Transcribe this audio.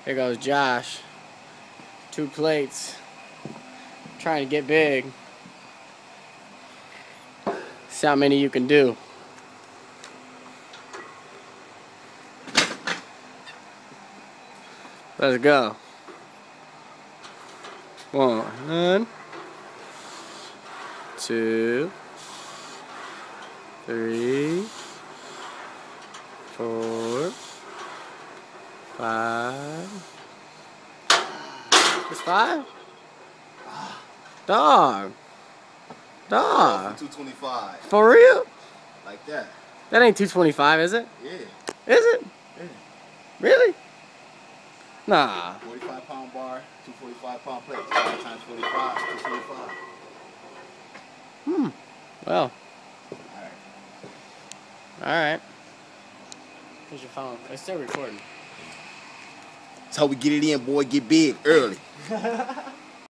Here goes Josh. 2 plates. Trying to get big. See how many you can do. Let's go. 1, 2, 3, 4, 5. It's 5? Dog. 225. For real? Like that. That ain't 225, is it? Yeah. Is it? Yeah. Really? Nah. 45-pound bar, 245-pound plates. 5 times 45, 225. Well. Alright. Alright. Here's your phone. It's still recording. That's how we get it in, boy. Get big early.